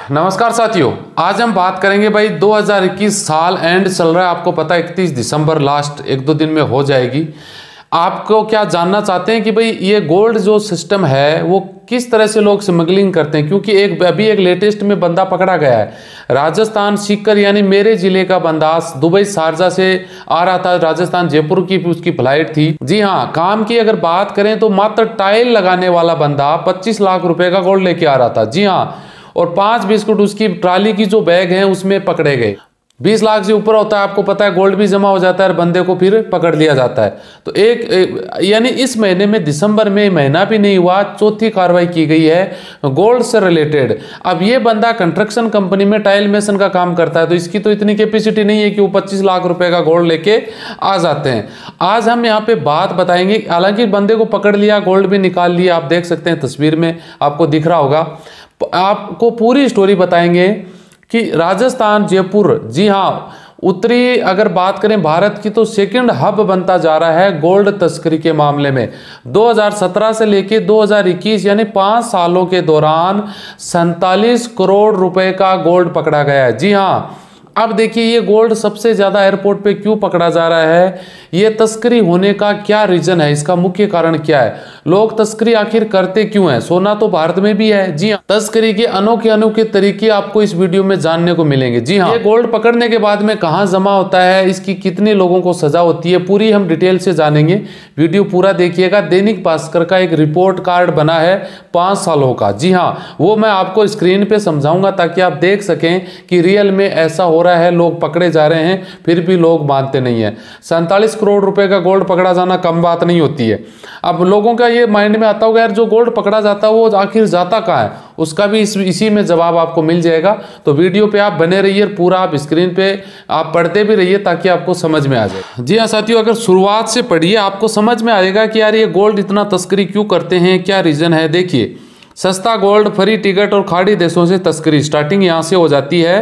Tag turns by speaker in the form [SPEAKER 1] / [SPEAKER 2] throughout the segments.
[SPEAKER 1] नमस्कार साथियों, आज हम बात करेंगे भाई 2021 साल एंड चल रहा है। आपको पता है 31 दिसंबर लास्ट एक दो दिन में हो जाएगी। आपको क्या जानना चाहते हैं कि भाई ये गोल्ड जो सिस्टम है वो किस तरह से लोग स्मगलिंग करते हैं, क्योंकि अभी एक लेटेस्ट में बंदा पकड़ा गया है। राजस्थान सीकर यानी मेरे जिले का बंदा दुबई शारजा से आ रहा था, राजस्थान जयपुर की उसकी फ्लाइट थी। जी हाँ, काम की अगर बात करें तो मात्र टाइल लगाने वाला बंदा 25 लाख रुपए का गोल्ड लेके आ रहा था। जी हाँ, और 5 बिस्कुट उसकी ट्राली की जो बैग है उसमें पकड़े गए। 20 लाख से ऊपर होता है, आपको पता है, गोल्ड भी जमा हो जाता है और बंदे को फिर पकड़ लिया जाता है। तो यानी इस महीने में दिसंबर में महीना भी नहीं हुआ, चौथी कार्रवाई की गई है गोल्ड से रिलेटेड। अब ये बंदा कंस्ट्रक्शन कंपनी में टाइल मेसन का काम करता है, तो इसकी तो इतनी कैपेसिटी नहीं है कि वो 25 लाख रुपए का गोल्ड लेके आ जाते हैं। आज हम यहाँ पे बात बताएंगे। हालांकि बंदे को पकड़ लिया, गोल्ड भी निकाल लिया, आप देख सकते हैं तस्वीर में आपको दिख रहा होगा। आपको पूरी स्टोरी बताएंगे कि राजस्थान जयपुर, जी हाँ, उत्तरी अगर बात करें भारत की तो सेकंड हब बनता जा रहा है गोल्ड तस्करी के मामले में। 2017 से लेके 2021 यानी 5 सालों के दौरान 47 करोड़ रुपए का गोल्ड पकड़ा गया है। जी हाँ, अब देखिए ये गोल्ड सबसे ज्यादा एयरपोर्ट पे क्यों पकड़ा जा रहा है, ये तस्करी होने का क्या रीजन है, इसका मुख्य कारण क्या है, लोग तस्करी आखिर करते क्यों हैं। सोना तो भारत में भी है। जी हाँ, तस्करी के अनोखे अनोखे तरीके आपको इस वीडियो में जानने को मिलेंगे। जी हाँ, ये गोल्ड पकड़ने के बाद में कहाँ जमा होता है, इसकी कितने लोगों को सजा होती है, पूरी हम डिटेल से जानेंगे। वीडियो पूरा देखिएगा। दैनिक भास्कर का एक रिपोर्ट कार्ड बना है 5 सालों का। जी हाँ, वो मैं आपको स्क्रीन पे समझाऊंगा ताकि आप देख सकें कि रियल में ऐसा हो रहा है, लोग पकड़े जा रहे हैं फिर भी लोग मानते नहीं है। 47 करोड़ रुपए का गोल्ड पकड़ा जाना कम बात नहीं होती है। अब लोगों का ये माइंड में आता होगा यार, जो गोल्ड पकड़ा जाता है वो आखिर जाता कहाँ है, उसका भी इसी में जवाब आपको मिल जाएगा। तो वीडियो पे आप बने रहिए, पूरा आप स्क्रीन पे आप पढ़ते भी रहिए ताकि आपको समझ में आ जाए। जी हाँ साथियों, अगर शुरुआत से पढ़िए आपको समझ में आएगा कि यार ये गोल्ड इतना तस्करी क्यों करते हैं, क्या रीजन है। देखिए, सस्ता गोल्ड, फ्री टिकट और खाड़ी देशों से तस्करी, स्टार्टिंग यहाँ से हो जाती है।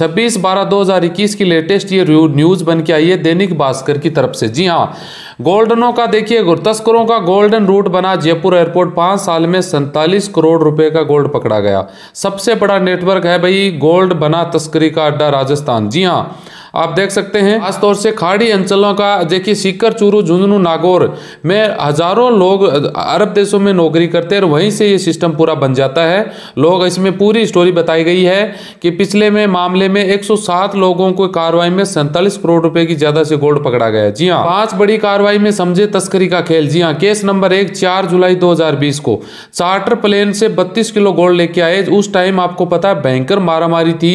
[SPEAKER 1] 26/12/2021 की लेटेस्ट ये न्यूज़ बन के आई है दैनिक भास्कर की तरफ से। जी हाँ, गोल्डनों का देखिए, तस्करों का गोल्डन रूट बना जयपुर एयरपोर्ट। 5 साल में 47 करोड़ रुपए का गोल्ड पकड़ा गया। सबसे बड़ा नेटवर्क है भाई गोल्ड बना तस्करी का अड्डा राजस्थान। जी हाँ, आप देख सकते हैं खासतौर से खाड़ी अंचलों का। देखिए, सीकर, चूरू, झुंझुनू, नागौर में हजारों लोग अरब देशों में नौकरी करते हैं और वहीं से ये सिस्टम पूरा बन जाता है। लोग, इसमें पूरी स्टोरी बताई गई है कि पिछले में मामले में 107 लोगों को कार्रवाई में 47 करोड़ रुपए की ज्यादा से गोल्ड पकड़ा गया है। जी हाँ, 5 बड़ी कार्रवाई में समझे तस्करी का खेल। जी हाँ, केस नंबर 1 4 जुलाई 2020 को चार्टर प्लेन से 32 किलो गोल्ड लेके आए। उस टाइम आपको पता है भयंकर मारामारी थी।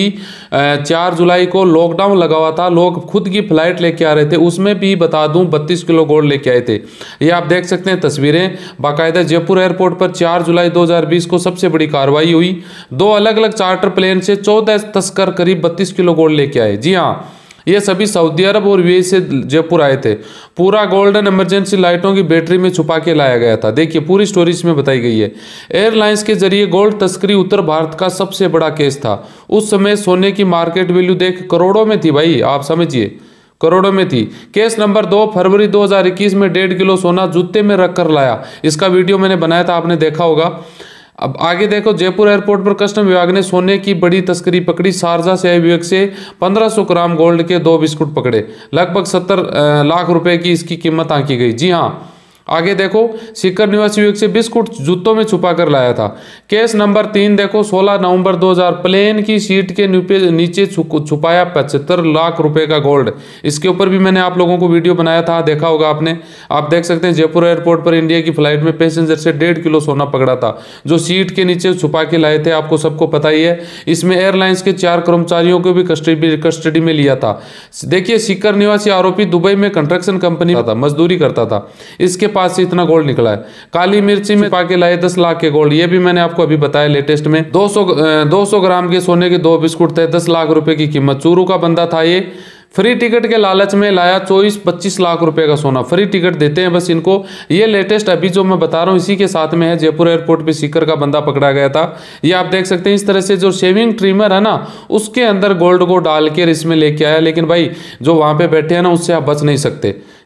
[SPEAKER 1] 4 जुलाई को लॉकडाउन लगा हुआ था, लोग खुद की फ्लाइट लेके आ रहे थे, उसमें भी बता दूं 32 किलो गोल्ड लेके आए थे। ये आप देख सकते हैं तस्वीरें बाकायदा। जयपुर एयरपोर्ट पर 4 जुलाई 2020 को सबसे बड़ी कार्रवाई हुई। 2 अलग अलग चार्टर प्लेन से 14 तस्कर करीब 32 किलो गोल्ड लेके आए। जी हाँ, ये सभी सऊदी अरब और यूएई से जयपुर आए थे। पूरा गोल्डन इमरजेंसी लाइटों की बैटरी में छुपा के लाया गया था। देखिए, पूरी स्टोरी इसमें बताई गई है। एयरलाइंस के जरिए गोल्ड तस्करी उत्तर भारत का सबसे बड़ा केस था। उस समय सोने की मार्केट वैल्यू देख करोड़ों में थी भाई, आप समझिए, करोड़ों में थी। केस नंबर 2 फरवरी 2021 में 1.5 किलो सोना जूते में रखकर लाया। इसका वीडियो मैंने बनाया था, आपने देखा होगा। अब आगे देखो, जयपुर एयरपोर्ट पर कस्टम विभाग ने सोने की बड़ी तस्करी पकड़ी। शारजा से आए युवक से 1500 ग्राम गोल्ड के 2 बिस्कुट पकड़े। लगभग 70 लाख रुपए की इसकी कीमत आंकी गई। जी हाँ, आगे देखो, सीकर निवासी युवक से बिस्कुट जूतों में छुपा कर लाया था। केस नंबर 3 देखो, 16 नवंबर 2000 प्लेन की सीट के नीचे छुपाया 75 लाख रुपए का गोल्ड। इसके ऊपर भी मैंने आप लोगों को वीडियो बनाया था, देखा होगा आपने। आप देख सकते हैं जयपुर एयरपोर्ट पर इंडिया की फ्लाइट में पैसेंजर से 1.5 किलो सोना पकड़ा था, जो सीट के नीचे छुपा के लाए थे। आपको सबको पता ही है। इसमें एयरलाइंस के 4 कर्मचारियों को भी कस्टडी में लिया था। देखिए, सीकर निवासी आरोपी दुबई में कंस्ट्रक्शन कंपनी था, मजदूरी करता था। इसके पास से इतना गोल्ड निकला है। काली मिर्ची में पाके लाए 10 लाख के गोल्ड, ये भी मैंने आपको अभी बताया लेटेस्ट में। 200 ग्राम के सोने के 2 बिस्कुट थे, 10 लाख रुपए की कीमत। चूरू का बंदा था ये। फ्री टिकट के लालच में लाया 24-25 लाख रुपए का सोना। फ्री टिकट देते हैं बस इनको। ये लेटेस्ट अभी जो मैं बता रहा हूँ इसी के साथ में है। जयपुर एयरपोर्ट पे सीकर का बंदा पकड़ा गया था। ये आप देख सकते हैं, इस तरह से जो शेविंग ट्रिमर है ना, उसके अंदर गोल्ड को डाल के इसमें लेके आया। लेकिन भाई जो वहां पे बैठे हैं ना, उससे आप बच नहीं सकते।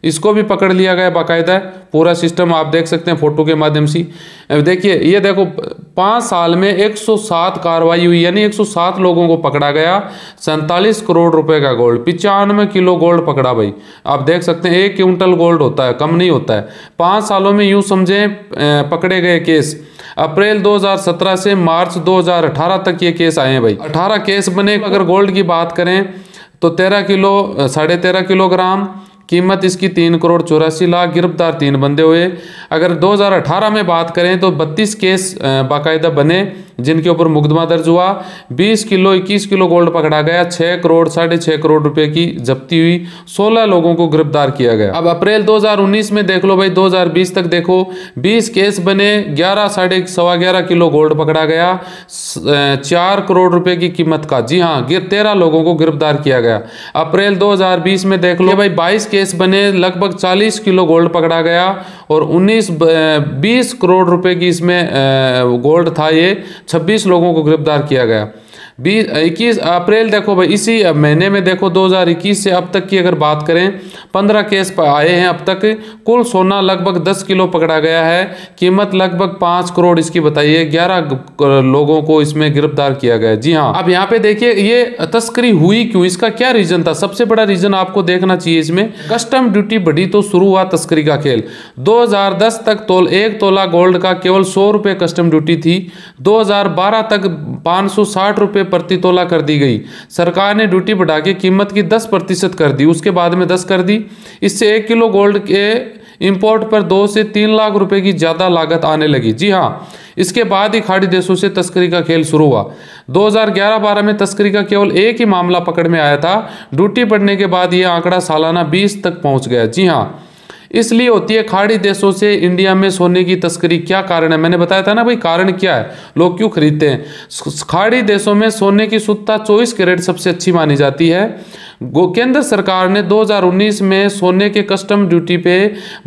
[SPEAKER 1] इसको भी पकड़ लिया गया बाकायदा। पूरा सिस्टम आप देख सकते हैं फोटो के माध्यम से। देखिए ये देखो 5 साल में 107 कार्रवाई हुई, यानी 107 लोगों को पकड़ा गया। 47 करोड़ रुपए का गोल्ड, 95 किलो गोल्ड पकड़ा भाई। आप देख सकते हैं 1 क्विंटल गोल्ड होता है, कम नहीं होता है। 5 सालों में यूं समझें पकड़े गए केस, अप्रैल 2017 से मार्च 2018 तक ये केस आए हैं भाई। 18 केस बने। अगर गोल्ड की बात करें तो 13 किलो 13.5 किलोग्राम, कीमत इसकी 3 करोड़ 84 लाख, गिरफ्तार 3 बंदे हुए। अगर 2018 में बात करें तो 32 केस बाकायदा बने जिनके ऊपर मुकदमा दर्ज हुआ। 20 किलो 21 किलो गोल्ड पकड़ा गया, 6 करोड़ 6.5 करोड़ रुपए की जब्ती हुई, 16 लोगों को गिरफ्तार किया गया। अब अप्रैल 2019 में देख लो भाई, 2020 तक देखो 20 केस बने, 11 किलो गोल्ड पकड़ा गया, 4 करोड़ रुपए की कीमत का। जी हाँ, 13 लोगों को गिरफ्तार किया गया। अप्रैल 2020 में देख लो भाई 22 केस बने, लगभग 40 किलो गोल्ड पकड़ा गया और 20 करोड़ रुपए की इसमें गोल्ड था। ये 26 लोगों को गिरफ्तार किया गया। 21 अप्रैल देखो भाई, इसी महीने में देखो 2021 से अब तक की अगर बात करें 15 केस आए हैं अब तक। कुल सोना लगभग 10 किलो पकड़ा गया है, कीमत लगभग 5 करोड़ इसकी बताइए। 11 लोगों को इसमें गिरफ्तार किया गया। जी हाँ, अब यहाँ पे देखिए ये तस्करी हुई क्यों, इसका क्या रीजन था। सबसे बड़ा रीजन आपको देखना चाहिए इसमें, कस्टम ड्यूटी बढ़ी तो शुरू हुआ तस्करी का खेल। 2010 तक 1 तोला गोल्ड का केवल 100 रुपये कस्टम ड्यूटी थी। 2012 तक 560 रुपये प्रति तोला कर दी गई। सरकार ने ड्यूटी बढ़ा के कीमत की 10% कर दी, उसके बाद में 10 कर दी। इससे 1 किलो गोल्ड के इंपोर्ट पर 2 से 3 लाख रुपए की ज्यादा लागत आने लगी। जी हाँ, इसके बाद ही खाड़ी देशों से तस्करी का खेल शुरू हुआ। 2011-12 में तस्करी का केवल एक ही मामला पकड़ में आया था। ड्यूटी बढ़ने के बाद यह आंकड़ा सालाना 20 तक पहुंच गया। जी हाँ, इसलिए होती है खाड़ी देशों से इंडिया में सोने की तस्करी। क्या कारण है, मैंने बताया था ना भाई, कारण क्या है, लोग क्यों खरीदते हैं। खाड़ी देशों में सोने की शुद्धता 24 कैरेट सबसे अच्छी मानी जाती है। केंद्र सरकार ने 2019 में सोने के कस्टम ड्यूटी पे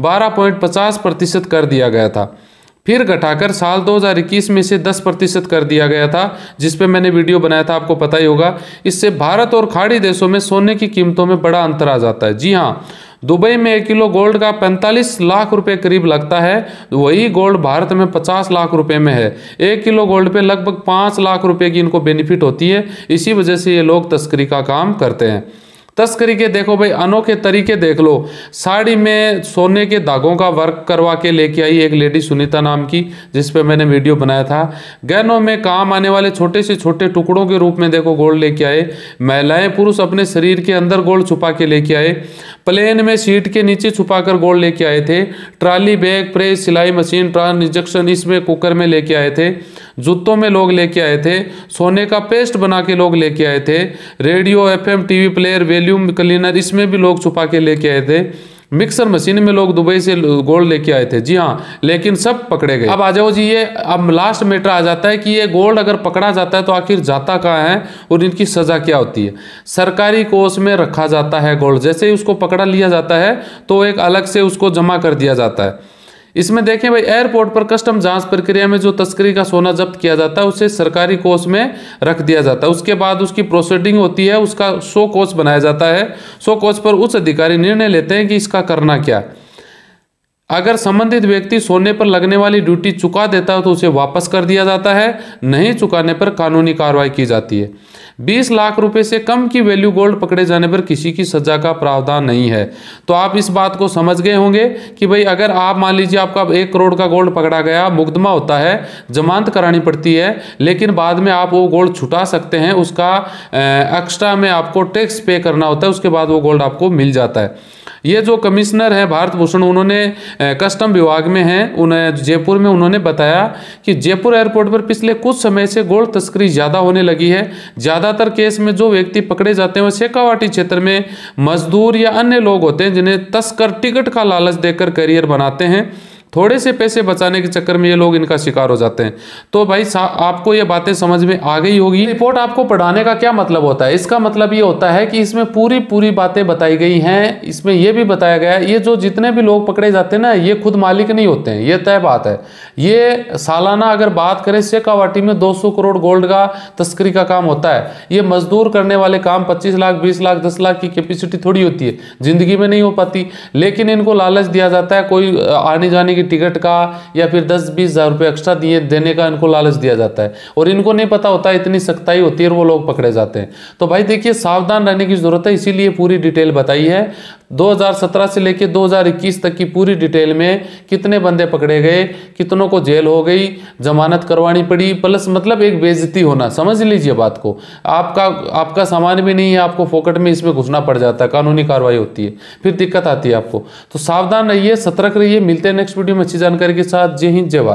[SPEAKER 1] 12.50% कर दिया गया था, फिर घटाकर साल 2021 में से 10% कर दिया गया था, जिस पे मैंने वीडियो बनाया था, आपको पता ही होगा। इससे भारत और खाड़ी देशों में सोने की कीमतों में बड़ा अंतर आ जाता है। जी हाँ, दुबई में 1 किलो गोल्ड का 45 लाख रुपए करीब लगता है, वही गोल्ड भारत में 50 लाख रुपए में है। 1 किलो गोल्ड पे लगभग 5 लाख रुपए की इनको बेनिफिट होती है। इसी वजह से ये लोग तस्करी का काम करते हैं। तस्करी के देखो भाई अनोखे तरीके देख लो। साड़ी में सोने के धागों का वर्क करवा के लेके आई एक लेडी सुनीता नाम की, जिस पे मैंने वीडियो बनाया था। गहनों में काम आने वाले छोटे से छोटे टुकड़ों के रूप में देखो गोल्ड लेके आए। महिलाएं पुरुष अपने शरीर के अंदर गोल्ड छुपा के लेके आए। प्लेन में सीट के नीचे छुपा कर गोल्ड लेके आए थे। ट्रॉली बैग, प्रेस, सिलाई मशीन, ट्रांसजेक्शन इसमें कुकर में लेके आए थे। जूतों में लोग लेके आए थे। सोने का पेस्ट बना के लोग लेके आए थे। Radio, FM, TV player, volume cleaner इसमें भी लोग छुपा के लेके आए थे। मिक्सर मशीन में लोग दुबई से गोल्ड लेके आए थे। जी हाँ, लेकिन सब पकड़े गए। अब आ जाओ जी, ये अब लास्ट मैटर आ जाता है कि ये गोल्ड अगर पकड़ा जाता है तो आखिर जाता कहाँ है और इनकी सजा क्या होती है। सरकारी कोष में रखा जाता है गोल्ड। जैसे ही उसको पकड़ा लिया जाता है तो एक अलग से उसको जमा कर दिया जाता है। इसमें देखें भाई, एयरपोर्ट पर कस्टम जांच प्रक्रिया में जो तस्करी का सोना जब्त किया जाता है उसे सरकारी कोष में रख दिया जाता है। उसके बाद उसकी प्रोसीडिंग होती है, उसका 100 कोष बनाया जाता है। 100 कोष पर उच्च अधिकारी निर्णय लेते हैं कि इसका करना क्या। अगर संबंधित व्यक्ति सोने पर लगने वाली ड्यूटी चुका देता है तो उसे वापस कर दिया जाता है, नहीं चुकाने पर कानूनी कार्रवाई की जाती है। 20 लाख रुपए से कम की वैल्यू गोल्ड पकड़े जाने पर किसी की सजा का प्रावधान नहीं है। तो आप इस बात को समझ गए होंगे कि भाई अगर आप मान लीजिए आपका 1 करोड़ का गोल्ड पकड़ा गया, मुकदमा होता है, जमानत करानी पड़ती है, लेकिन बाद में आप वो गोल्ड छुटा सकते हैं। उसका एक्स्ट्रा में आपको टैक्स पे करना होता है, उसके बाद वो गोल्ड आपको मिल जाता है। ये जो कमिश्नर हैं भारत भूषण, उन्होंने कस्टम विभाग में हैं, उन्हें जयपुर में उन्होंने बताया कि जयपुर एयरपोर्ट पर पिछले कुछ समय से गोल्ड तस्करी ज़्यादा होने लगी है। ज़्यादातर केस में जो व्यक्ति पकड़े जाते हैं वो शेखावाटी क्षेत्र में मजदूर या अन्य लोग होते हैं जिन्हें तस्कर टिकट का लालच देकर करियर बनाते हैं। थोड़े से पैसे बचाने के चक्कर में ये लोग इनका शिकार हो जाते हैं। तो भाई आपको ये बातें समझ में आ गई होगी। रिपोर्ट आपको पढ़ाने का क्या मतलब होता है? इसका मतलब ये होता है कि इसमें पूरी पूरी बातें बताई गई हैं। इसमें ये भी बताया गया है, ये जो जितने भी लोग पकड़े जाते हैं ना, ये खुद मालिक नहीं होते हैं, ये तय बात है। ये सालाना अगर बात करें, शेखावाटी में 200 करोड़ गोल्ड का तस्करी का काम होता है। ये मजदूर करने वाले काम 25 लाख 20 लाख 10 लाख की कैपेसिटी थोड़ी होती है, जिंदगी में नहीं हो पाती। लेकिन इनको लालच दिया जाता है, कोई आने जाने की टिकट का या फिर 10-20 हज़ार रुपये एक्स्ट्रा देने का इनको लालच दिया जाता है, और इनको नहीं पता होता है, इतनी सख्ताई होती है और वो लोग पकड़े जाते हैं। तो भाई देखिए, सावधान रहने की जरूरत है, इसीलिए पूरी डिटेल बताई है। 2017 से लेकर 2021 तक की पूरी डिटेल में कितने बंदे पकड़े गए, कितनों को जेल हो गई, जमानत करवानी पड़ी, प्लस मतलब एक बेइज्जती होना, समझ लीजिए बात को। आपका सामान भी नहीं है, आपको फोकट में इसमें घुसना पड़ जाता है, कानूनी कार्रवाई होती है, फिर दिक्कत आती है आपको। तो सावधान रहिए, सतर्क रहिए। मिलते हैं नेक्स्ट वीडियो में अच्छी जानकारी के साथ। जय हिंद, जय भारत।